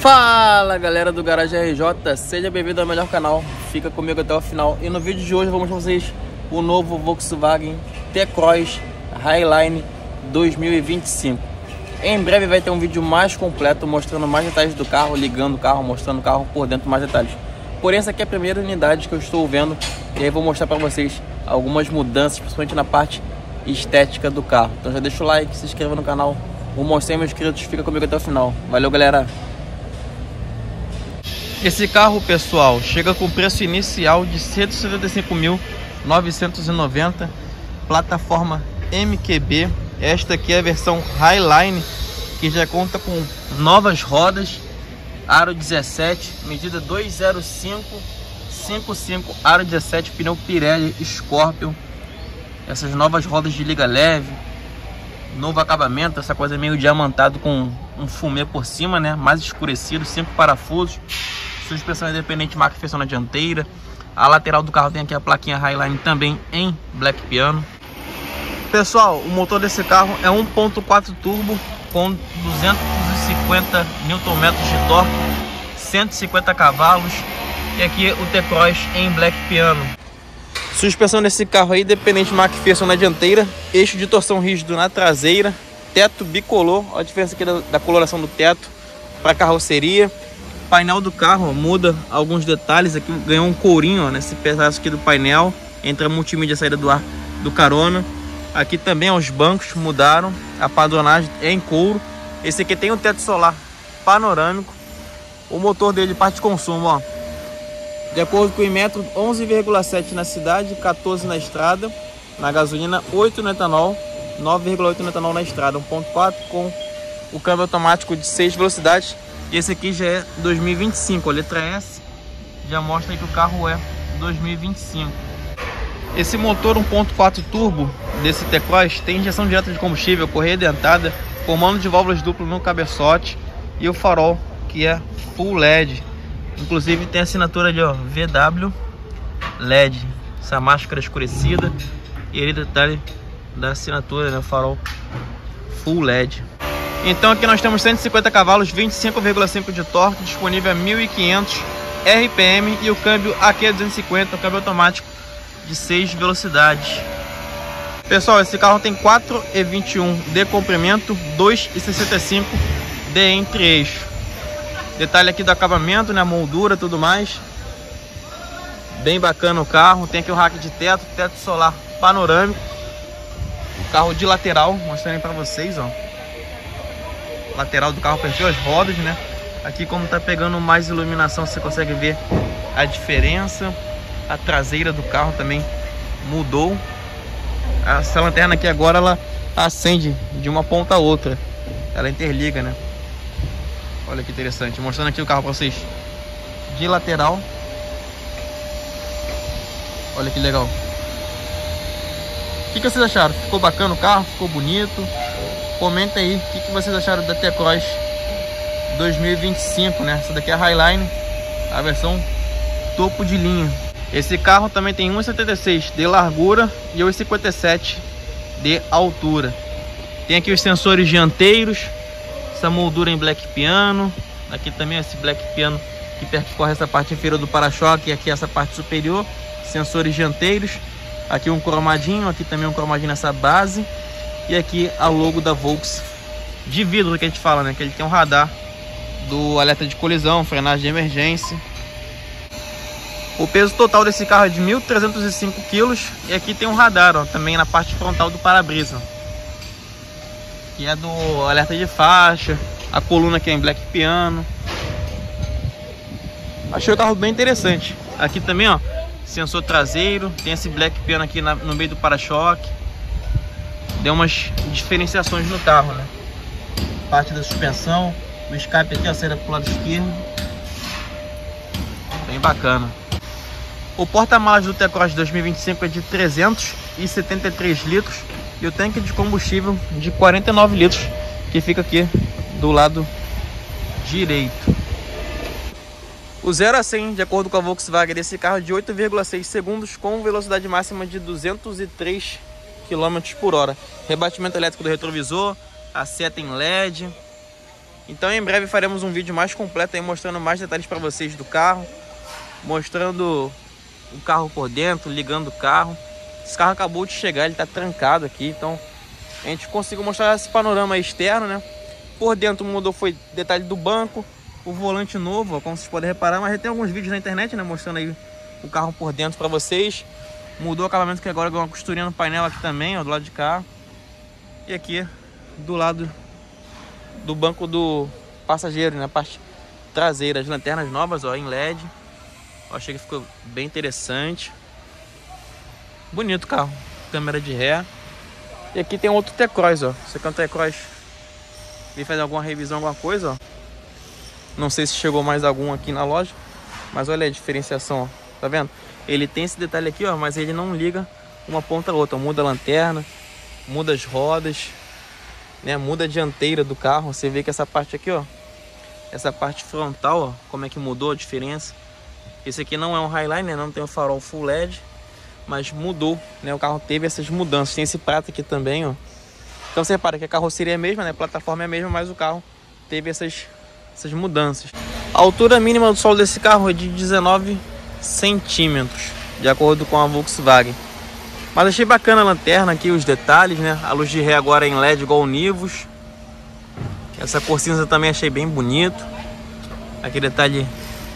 Fala galera do Garagem RJ, seja bem-vindo ao melhor canal, fica comigo até o final. E no vídeo de hoje eu vou mostrar pra vocês o novo Volkswagen T-Cross Highline 2025. Em breve vai ter um vídeo mais completo mostrando mais detalhes do carro, ligando o carro, mostrando o carro por dentro, mais detalhes. Porém essa aqui é a primeira unidade que eu estou vendo e aí vou mostrar para vocês algumas mudanças, principalmente na parte estética do carro. Então já deixa o like, se inscreva no canal, vou mostrar meus inscritos, fica comigo até o final. Valeu galera! Esse carro, pessoal, chega com preço inicial de R$ 175.990, plataforma MQB. Esta aqui é a versão Highline, que já conta com novas rodas, aro 17, medida 205/55, aro 17, pneu Pirelli Scorpion. Essas novas rodas de liga leve, novo acabamento, essa coisa meio diamantado com um fumê por cima, né? Mais escurecido, 5 parafusos. Suspensão independente, marca feição na dianteira. A lateral do carro tem aqui a plaquinha Highline também em black piano. Pessoal, o motor desse carro é 1.4 turbo com 250 Nm de torque, 150 cavalos. E aqui o T-Cross em black piano. Suspensão desse carro aí, independente, marca feição na dianteira. Eixo de torção rígido na traseira. Teto bicolor, olha a diferença aqui da coloração do teto para carroceria. Painel do carro, ó, muda alguns detalhes aqui, ganhou um courinho, ó, nesse pedaço aqui do painel, entra a multimídia, saída do ar do carona. Aqui também ó, os bancos mudaram, a padronagem é em couro. Esse aqui tem um teto solar panorâmico. O motor dele, parte de consumo, ó, de acordo com o Inmetro, 11,7 na cidade, 14 na estrada. Na gasolina, 8 no etanol, 9,8 no etanol na estrada, 1.4 com o câmbio automático de 6 velocidades. E esse aqui já é 2025, a letra S já mostra que o carro é 2025. Esse motor 1.4 turbo desse T-Cross tem injeção direta de combustível, correia dentada, comando de válvulas duplo no cabeçote e o farol que é Full LED. Inclusive tem a assinatura ali, ó, VW LED, essa máscara escurecida e ele detalhe da assinatura, né, o farol Full LED. Então aqui nós temos 150 cavalos, 25,5 de torque, disponível a 1.500 RPM e o câmbio AQ250, o câmbio automático de 6 velocidades. Pessoal, esse carro tem 4,21 de comprimento, 2,65 de entre-eixo. Detalhe aqui do acabamento, né, a moldura, tudo mais. Bem bacana o carro, tem aqui o rack de teto, teto solar panorâmico. O carro de lateral, mostrando para vocês, ó. Lateral do carro, perfil as rodas, né? Aqui como tá pegando mais iluminação, você consegue ver a diferença. A traseira do carro também mudou. Essa lanterna aqui agora ela acende de uma ponta a outra, ela interliga, né? Olha que interessante, mostrando aqui o carro para vocês de lateral. Olha que legal. O que vocês acharam? Ficou bacana o carro? Ficou bonito? Comenta aí o que vocês acharam da T-Cross 2025, né? Essa daqui é a Highline, a versão topo de linha. Esse carro também tem 1,76 de largura e 1,57 de altura. Tem aqui os sensores dianteiros, essa moldura em black piano. Aqui também esse black piano que percorre essa parte inferior do para-choque e aqui essa parte superior. Sensores dianteiros. Aqui um cromadinho, aqui também um cromadinho nessa base. E aqui a logo da Volks de vidro que a gente fala, né? Que ele tem um radar do alerta de colisão, frenagem de emergência. O peso total desse carro é de 1.305 kg. E aqui tem um radar, ó, também na parte frontal do para-brisa, que é do alerta de faixa. A coluna aqui é em black piano. Achei o carro bem interessante. Aqui também, ó, sensor traseiro. Tem esse black piano aqui no meio do para-choque. Deu umas diferenciações no carro, né? Parte da suspensão, o escape aqui, a saída pro lado esquerdo. Bem bacana. O porta-malas do T-Cross 2025 é de 373 litros e o tanque de combustível de 49 litros, que fica aqui do lado direito. O 0 a 100, de acordo com a Volkswagen, desse carro é de 8,6 segundos com velocidade máxima de 203 km por hora. Rebatimento elétrico do retrovisor, a seta em LED. Então em breve faremos um vídeo mais completo aí, mostrando mais detalhes para vocês do carro, mostrando o carro por dentro, ligando o carro. Esse carro acabou de chegar, ele tá trancado aqui, então a gente conseguiu mostrar esse panorama externo, né? Por dentro mudou, foi detalhe do banco, o volante novo, ó, como vocês podem reparar, mas já tem alguns vídeos na internet, né, mostrando aí o carro por dentro para vocês. Mudou o acabamento, que agora ganhou uma costurinha no painel aqui também, ó, do lado de cá. E aqui do lado do banco do passageiro, na parte traseira, as lanternas novas, ó, em LED. Eu achei que ficou bem interessante. Bonito o carro, câmera de ré. E aqui tem outro T-Cross, ó. Esse aqui é um T-Cross. Vim fazer alguma revisão, alguma coisa, ó. Não sei se chegou mais algum aqui na loja, mas olha a diferenciação, ó. Tá vendo? Ele tem esse detalhe aqui, ó, mas ele não liga uma ponta a outra. Muda a lanterna, muda as rodas, né? Muda a dianteira do carro. Você vê que essa parte aqui, ó, essa parte frontal, ó, como é que mudou a diferença. Esse aqui não é um Highline, né? Não tem o farol Full LED, mas mudou, né? O carro teve essas mudanças. Tem esse prata aqui também, ó. Então você repara que a carroceria é a mesma, né? A plataforma é a mesma, mas o carro teve essas mudanças. A altura mínima do solo desse carro é de 19 centímetros, de acordo com a Volkswagen. Mas achei bacana a lanterna aqui, os detalhes, né? A luz de ré agora é em LED igual o Nivus. Essa cor cinza também achei bem bonito. Aquele detalhe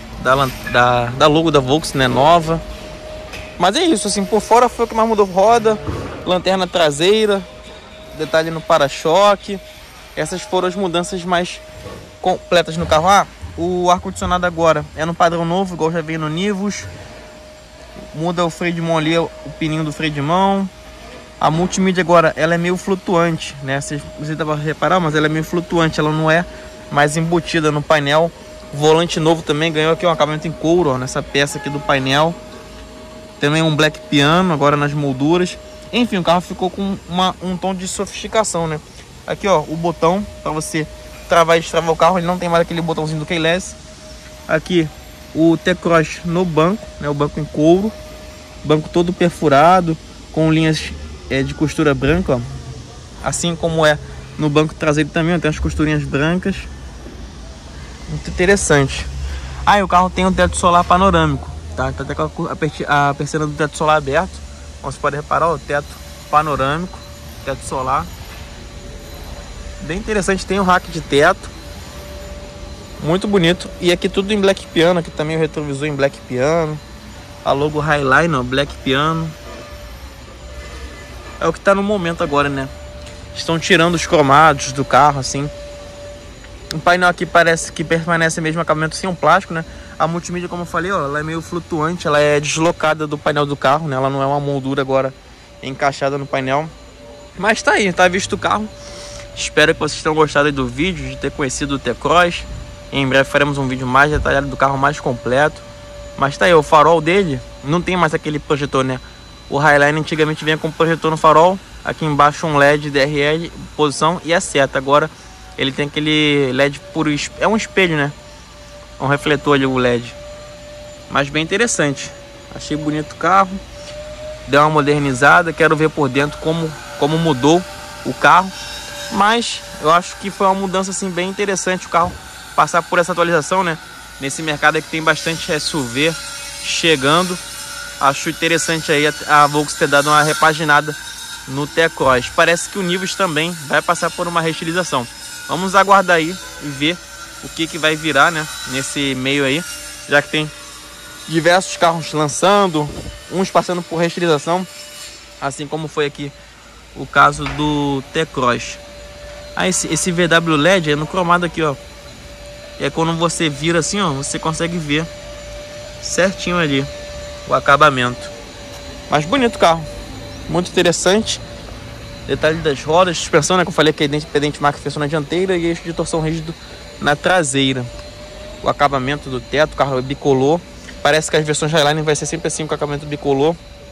da logo da Volkswagen, né? Nova. Mas é isso, assim, por fora foi o que mais mudou. Roda, lanterna traseira, detalhe no para-choque. Essas foram as mudanças mais completas no carro. Ah, o ar-condicionado agora é no padrão novo, igual já veio no Nivus. Muda o freio de mão ali, o pininho do freio de mão. A multimídia agora, ela é meio flutuante, né? Você dá pra reparar, mas ela é meio flutuante, ela não é mais embutida no painel. O volante novo também ganhou aqui um acabamento em couro, ó, nessa peça aqui do painel. Também um black piano agora nas molduras. Enfim, o carro ficou com um tom de sofisticação, né? Aqui, ó, o botão para você travar e destravar o carro, ele não tem mais aquele botãozinho do keyless. Aqui o T-Cross no banco, né? O banco em couro, banco todo perfurado com linhas de costura branca, ó. Assim como é no banco traseiro também, ó, tem as costurinhas brancas. Muito interessante. Ah, e o carro tem um teto solar panorâmico, tá? Tá até com a persiana do teto solar aberto. Como você pode reparar, ó, o teto panorâmico, teto solar. Bem interessante, tem um rack de teto. Muito bonito. E aqui tudo em black piano, aqui também o retrovisor em black piano. A logo Highline, ó, black piano. É o que tá no momento agora, né? Estão tirando os cromados do carro, assim. O painel aqui parece que permanece mesmo acabamento sem um plástico, né? A multimídia, como eu falei, ó, ela é meio flutuante, ela é deslocada do painel do carro, né? Ela não é uma moldura agora encaixada no painel. Mas tá aí, tá visto o carro. Espero que vocês tenham gostado aí do vídeo, de ter conhecido o T-Cross. Em breve faremos um vídeo mais detalhado do carro, mais completo. Mas tá aí, o farol dele não tem mais aquele projetor, né? O Highline antigamente vinha com projetor no farol. Aqui embaixo um LED DRL, posição e a seta. Agora ele tem aquele LED puro, é um espelho, né? Um refletor ali, o LED. Mas bem interessante. Achei bonito o carro. Deu uma modernizada. Quero ver por dentro como mudou o carro. Mas eu acho que foi uma mudança assim bem interessante o carro passar por essa atualização, né? Nesse mercado que tem bastante SUV chegando. Acho interessante aí a Volkswagen ter dado uma repaginada no T-Cross. Parece que o Nivus também vai passar por uma reestilização. Vamos aguardar aí e ver o que vai virar, né, nesse meio aí, já que tem diversos carros lançando, uns passando por reestilização, assim como foi aqui o caso do T-Cross. Ah, esse VW LED é no cromado aqui, ó. E aí quando você vira assim, ó, você consegue ver certinho ali o acabamento. Mas bonito o carro, muito interessante. Detalhe das rodas, suspensão, né, que eu falei que é independente marca fixação na dianteira e eixo de torção rígido na traseira. O acabamento do teto, o carro é bicolor. Parece que as versões Highline vai ser sempre assim, com acabamento bicolor.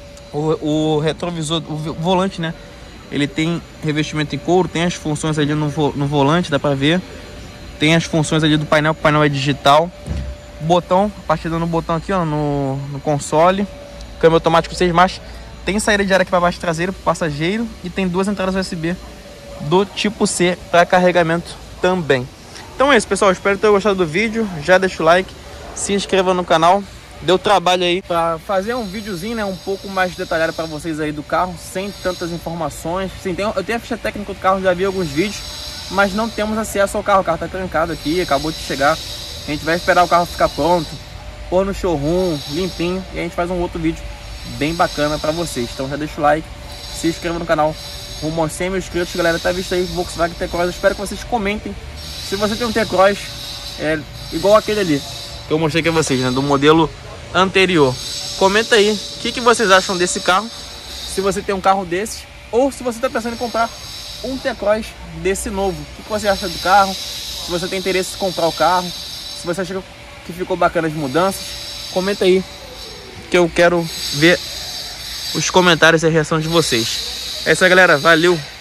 O retrovisor, o volante, né, ele tem revestimento em couro, tem as funções ali no volante, dá pra ver. Tem as funções ali do painel, o painel é digital. Botão, a partir do botão aqui, ó, no console. Câmbio automático 6 marchas. Tem saída de ar aqui para baixo traseiro para o passageiro. E tem duas entradas USB do tipo C para carregamento também. Então é isso, pessoal, espero ter gostado do vídeo. Já deixa o like, se inscreva no canal. Deu trabalho aí para fazer um videozinho, né, um pouco mais detalhado para vocês aí do carro, sem tantas informações. Sim, eu tenho a ficha técnica do carro, já vi alguns vídeos, mas não temos acesso ao carro. O carro tá trancado aqui, acabou de chegar. A gente vai esperar o carro ficar pronto, pôr no showroom, limpinho, e a gente faz um outro vídeo bem bacana para vocês. Então já deixa o like, se inscreva no canal. Rumo aos 100 mil inscritos, galera. Tá visto aí Volkswagen T-Cross. Espero que vocês comentem se você tem um T-Cross igual aquele ali que eu mostrei para vocês, né, do modelo anterior. Comenta aí o que vocês acham desse carro, se você tem um carro desses, ou se você está pensando em comprar um T-Cross desse novo. O que você acha do carro? Se você tem interesse em comprar o carro, se você acha que ficou bacana as mudanças, comenta aí que eu quero ver os comentários e a reação de vocês. É isso aí, galera, valeu!